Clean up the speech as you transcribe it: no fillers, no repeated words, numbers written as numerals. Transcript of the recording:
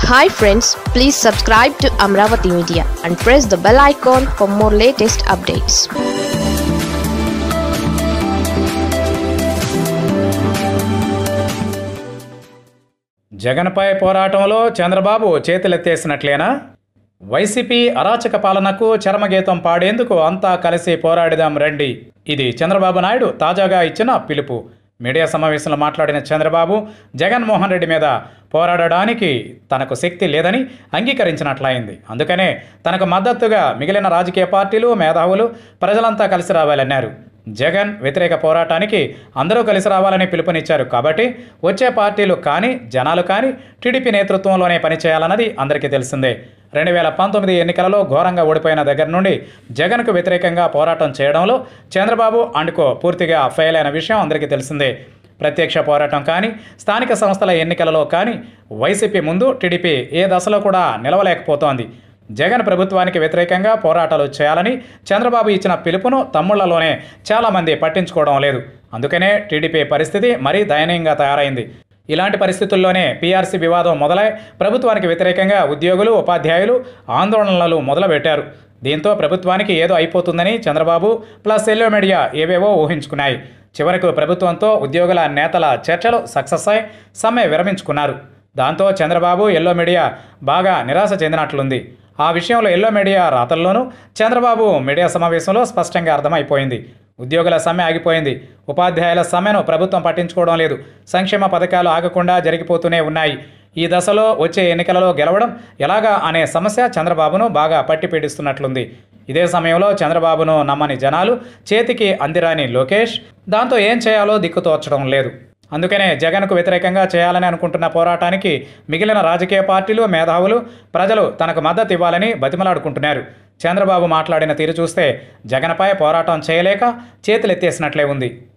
Hi friends, please subscribe to Amaravathi Media and press the bell icon for more latest updates. జగన్పై పోరాటంలో Chandrababu చేతులెత్తేసినట్లేనా? YCP అరాచక పాలనకు చరమగీతం పాడేందుకు అంతా కలిసి పోరాడిదాం రండి. ఇది చంద్రబాబు నాయుడు తాజాగా ఇచ్చిన పిలుపు. మీడియా సమావేశంలో మాట్లాడిన చంద్రబాబు జగన్మోహన్ రెడ్డి మీద పోరాడడానికి తనకు శక్తి లేదని అంగీకరించినట్లయింది. అందుకనే తనకు మద్దతుగా మిగిలిన రాజకీయ పార్టీలు, మేధావులు, ప్రజలంతా కలిసి రావాలన్నారు. జగన్ వ్యతిరేక పోరాటానికి అందరూ కలిసి రావాలని పిలుపునిచ్చారు. కాబట్టి వచ్చే పార్టీలు కానీ, జనాలు కానీ టీడీపీ నేతృత్వంలోనే పనిచేయాలన్నది అందరికీ తెలిసిందే. 2019 ఎన్నికలలో ఘోరంగా ఓడిపోయిన దగ్గర నుండి జగన్కు వ్యతిరేకంగా పోరాటం చేయడంలో చంద్రబాబు అండ్కో పూర్తిగా ఫెయిల్ అయిన విషయం అందరికీ తెలిసిందే. ప్రత్యక్ష పోరాటం కానీ, స్థానిక సంస్థల ఎన్నికలలో కానీ వైసీపీ ముందు టీడీపీ ఏ దశలో కూడా నిలవలేకపోతోంది. జగన్ ప్రభుత్వానికి వ్యతిరేకంగా పోరాటాలు చేయాలని చంద్రబాబు ఇచ్చిన పిలుపును తమ్ముళ్లలోనే చాలామంది పట్టించుకోవడం లేదు. అందుకనే టీడీపీ పరిస్థితి మరీ దయనీయంగా తయారైంది. ఇలాంటి పరిస్థితుల్లోనే పీఆర్సీ వివాదం మొదలై ప్రభుత్వానికి వ్యతిరేకంగా ఉద్యోగులు, ఉపాధ్యాయులు ఆందోళనలు మొదలుపెట్టారు. దీంతో ప్రభుత్వానికి ఏదో అయిపోతుందని చంద్రబాబు ప్లస్ ఎల్లో మీడియా ఏవేవో ఊహించుకున్నాయి. చివరకు ప్రభుత్వంతో ఉద్యోగుల నేతల చర్చలు సక్సెస్ అయి సమ్మె విరమించుకున్నారు. దాంతో చంద్రబాబు, ఎల్లో మీడియా బాగా నిరాశ చెందినట్లుంది. ఆ విషయంలో ఎల్లో మీడియా రాతల్లోనూ చంద్రబాబు మీడియా సమావేశంలో స్పష్టంగా అర్థమైపోయింది. ఉద్యోగుల సమ్మె ఆగిపోయింది. ఉపాధ్యాయుల సమ్మెను ప్రభుత్వం పట్టించుకోవడం లేదు. సంక్షేమ పథకాలు ఆగకుండా జరిగిపోతూనే ఉన్నాయి. ఈ దశలో వచ్చే ఎన్నికలలో గెలవడం ఎలాగా అనే సమస్య చంద్రబాబును బాగా పట్టిపీడిస్తున్నట్లుంది. ఇదే సమయంలో చంద్రబాబును నమ్మని జనాలు, చేతికి అందిరాని లోకేష్, దాంతో ఏం చేయాలో దిక్కుతోచడం లేదు. అందుకనే జగన్కు వ్యతిరేకంగా చేయాలని అనుకుంటున్న పోరాటానికి మిగిలిన రాజకీయ పార్టీలు, మేధావులు, ప్రజలు తనకు మద్దతు ఇవ్వాలని బతిమలాడుకుంటున్నారు. చంద్రబాబు మాట్లాడిన తీరు చూస్తే జగన్పై పోరాటం చేయలేక చేతులెత్తేసినట్లే ఉంది.